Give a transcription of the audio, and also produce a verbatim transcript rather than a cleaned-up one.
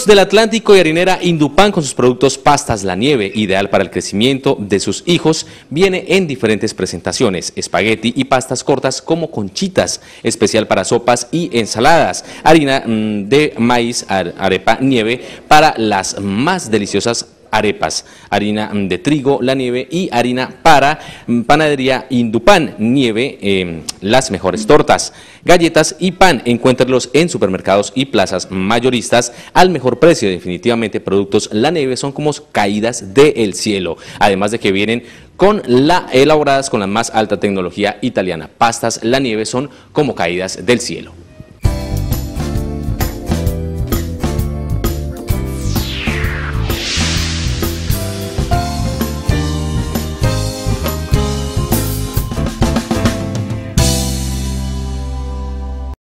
del Atlántico y harinera Indupán con sus productos Pastas La Nieve, ideal para el crecimiento de sus hijos, viene en diferentes presentaciones, espagueti y pastas cortas como conchitas, especial para sopas y ensaladas, harina mmm, de maíz, arepa nieve para las más deliciosas arepas, harina de trigo La Nieve y harina para panadería Indupán Nieve, eh, las mejores tortas, galletas y pan. Encuéntralos en supermercados y plazas mayoristas al mejor precio. Definitivamente productos La Nieve son como caídas del cielo, además de que vienen con la elaboradas con la más alta tecnología italiana. Pastas La Nieve son como caídas del cielo.